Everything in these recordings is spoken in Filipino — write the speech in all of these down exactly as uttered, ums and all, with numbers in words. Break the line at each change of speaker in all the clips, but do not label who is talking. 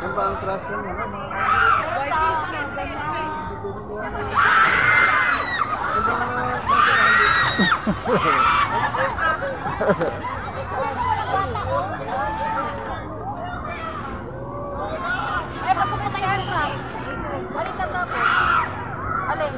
ba ang trust mo?
Ay, pasok mo tayo ka. Balik na tapos. Alin?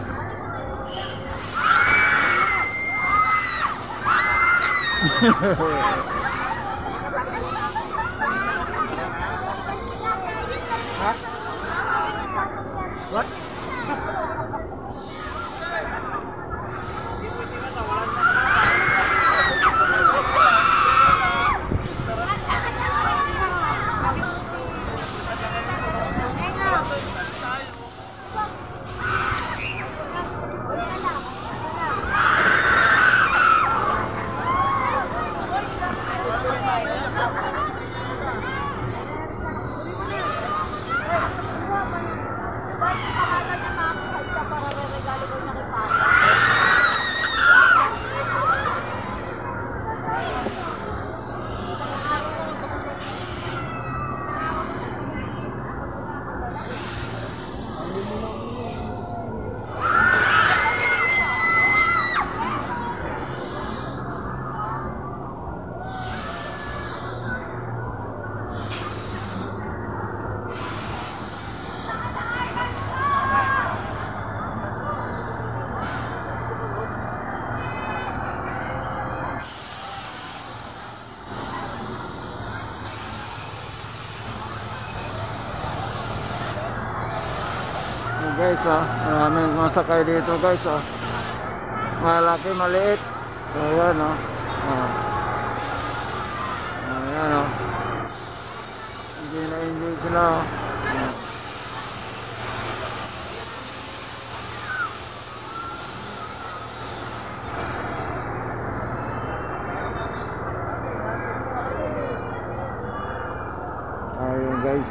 Ha? What? Guys, ah, maraming masakay dito guys, ah. Malaki, maliit. So, ayan, oh. Ah. Ayan, oh. Hindi na hindi sila, oh. Ayan guys.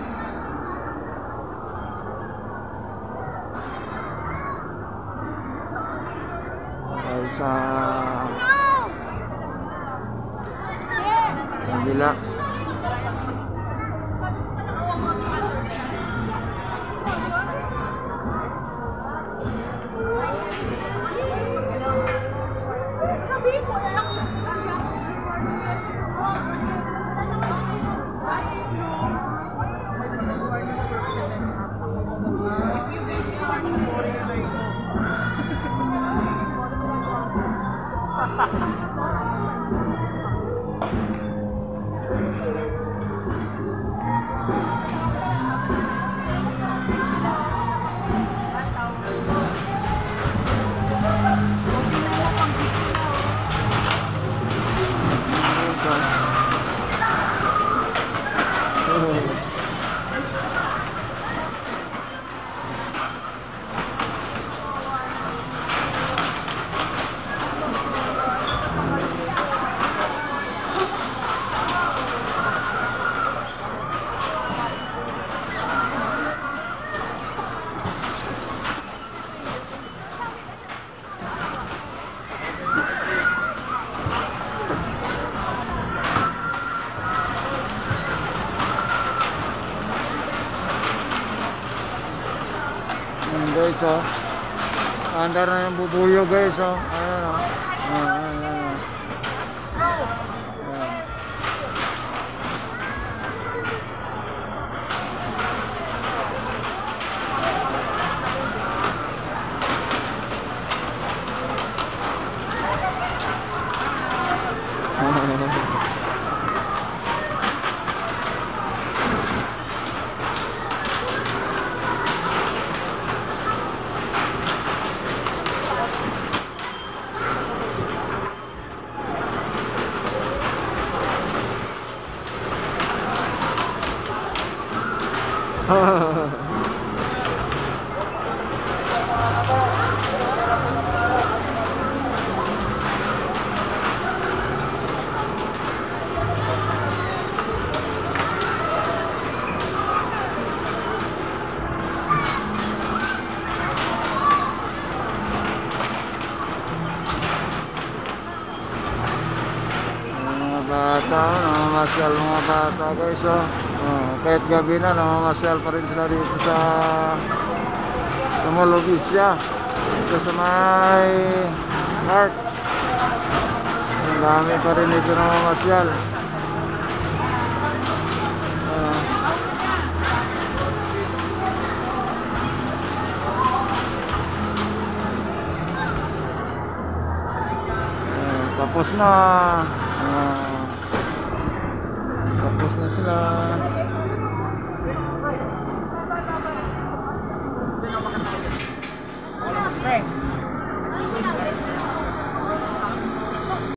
Sa kabila. Guys, oh. Andar na yung bubuyo guys, oh. Ayan, oh. Ayan, ayan, ayan. Bata, namasyal mga bata guys, oh. Oh, kahit gabi na, namamasyal pa rin sila dito sa Tumalobisya, dito sa may park. Ang dami pa rin dito namamasyal. Uh, uh, tapos na. Uh,